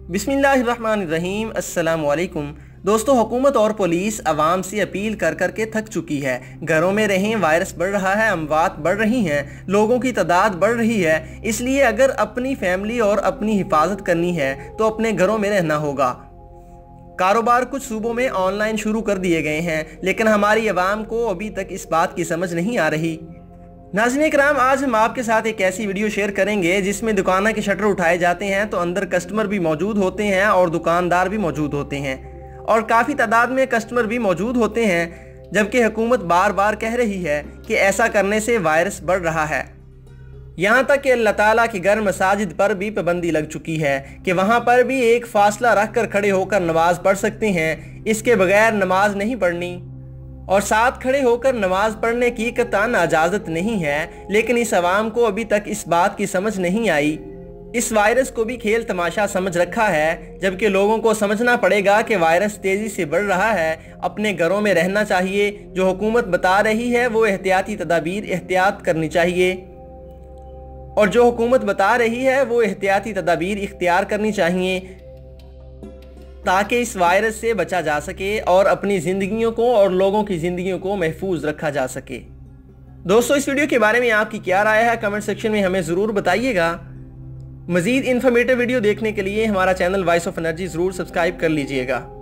बिस्मिल्लाहिर्रहमानिर्रहीम। अस्सलामुअलैकुम दोस्तों, हुकूमत और पुलिस आवाम से अपील कर कर के थक चुकी है। घरों में रहें, वायरस बढ़ रहा है, अमवात बढ़ रही हैं, लोगों की तादाद बढ़ रही है। इसलिए अगर अपनी फैमिली और अपनी हिफाजत करनी है तो अपने घरों में रहना होगा। कारोबार कुछ सूबों में ऑनलाइन शुरू कर दिए गए हैं, लेकिन हमारी आवाम को अभी तक इस बात की समझ नहीं आ रही। नाज़रीन कराम, आज हम आपके साथ एक ऐसी वीडियो शेयर करेंगे जिसमें दुकानों के शटर उठाए जाते हैं तो अंदर कस्टमर भी मौजूद होते हैं और दुकानदार भी मौजूद होते हैं और काफ़ी तादाद में कस्टमर भी मौजूद होते हैं, जबकि हुकूमत बार बार कह रही है कि ऐसा करने से वायरस बढ़ रहा है। यहाँ तक कि अल्लाह ताला के घर मसाजिद पर भी पाबंदी लग चुकी है कि वहाँ पर भी एक फासला रख कर खड़े होकर नमाज पढ़ सकते हैं, इसके बगैर नमाज नहीं पढ़नी और साथ खड़े होकर नमाज पढ़ने की कतई इजाज़त नहीं है। लेकिन इस आवाम को अभी तक इस बात की समझ नहीं आई। इस वायरस को भी खेल तमाशा समझ रखा है, जबकि लोगों को समझना पड़ेगा कि वायरस तेज़ी से बढ़ रहा है। अपने घरों में रहना चाहिए। जो हुकूमत बता रही है वो एहतियाती तदाबीर एहतियात करनी चाहिए और जो हुकूमत बता रही है वो एहतियाती तदाबीर इख्तियार करनी चाहिए ताकि इस वायरस से बचा जा सके और अपनी ज़िंदगियों को और लोगों की ज़िंदगियों को महफूज रखा जा सके। दोस्तों, इस वीडियो के बारे में आपकी क्या राय है कमेंट सेक्शन में हमें ज़रूर बताइएगा। मज़ीद इन्फॉर्मेटिव वीडियो देखने के लिए हमारा चैनल वॉइस ऑफ एनर्जी ज़रूर सब्सक्राइब कर लीजिएगा।